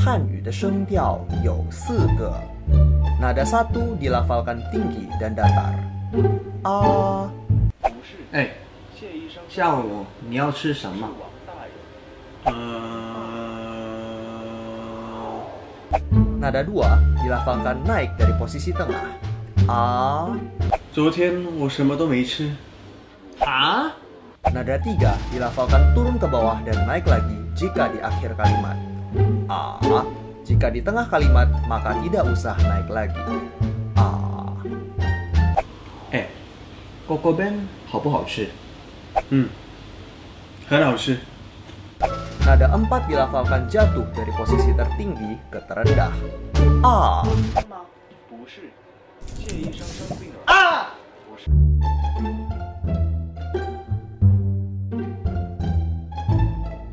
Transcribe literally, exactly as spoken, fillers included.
汉语的声调有四个。Nada satu dilafalkan tinggi dan datar. A. 哎，下午你要吃什么？ 呃 Nada dua dilafalkan naik dari posisi tengah. A. 昨天我什么都没吃。啊？ Nada tiga dilafalkan turun ke bawah dan naik lagi jika di akhir kalimat. A. Jika di tengah kalimat, maka tidak usah naik lagi. A. 哎，Coco Ben 好不好吃？ 嗯，很好吃。 Nada empat dilafalkan jatuh dari posisi tertinggi ke terendah. A. 不是，谢医生生病了。 啊！ 不是。